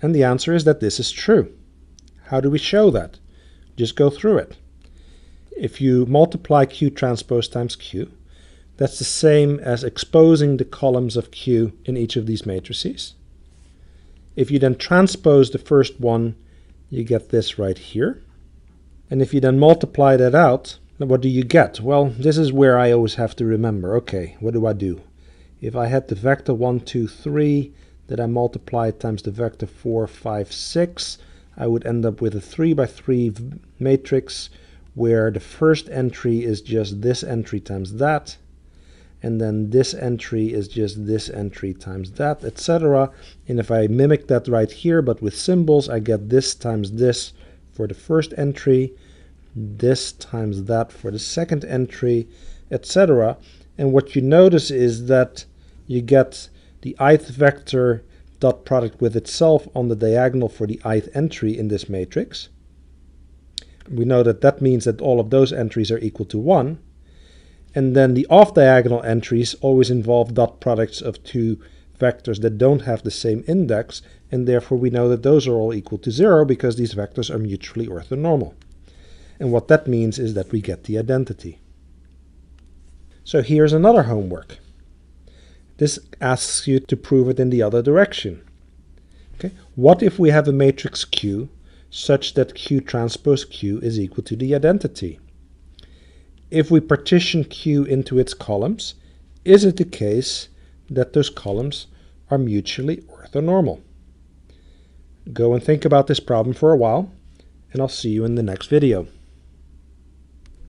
And the answer is that this is true. How do we show that? Just go through it. If you multiply Q transpose times Q, that's the same as exposing the columns of Q in each of these matrices. If you then transpose the first one, you get this right here. And if you then multiply that out, what do you get? Well, this is where I always have to remember, okay, what do I do? If I had the vector 1, 2, 3, that I multiply times the vector 4, 5, 6, I would end up with a 3 by 3 matrix where the first entry is just this entry times that, and then this entry is just this entry times that, etc. And if I mimic that right here, but with symbols, I get this times this for the first entry, this times that for the second entry, etc. And what you notice is that you get the ith vector dot product with itself on the diagonal for the ith entry in this matrix. We know that that means that all of those entries are equal to 1. And then the off-diagonal entries always involve dot products of two vectors that don't have the same index, and therefore we know that those are all equal to 0 because these vectors are mutually orthonormal. And what that means is that we get the identity. So here's another homework. This asks you to prove it in the other direction. Okay? What if we have a matrix Q such that Q transpose Q is equal to the identity? If we partition Q into its columns, is it the case that those columns are mutually orthonormal? Go and think about this problem for a while, and I'll see you in the next video.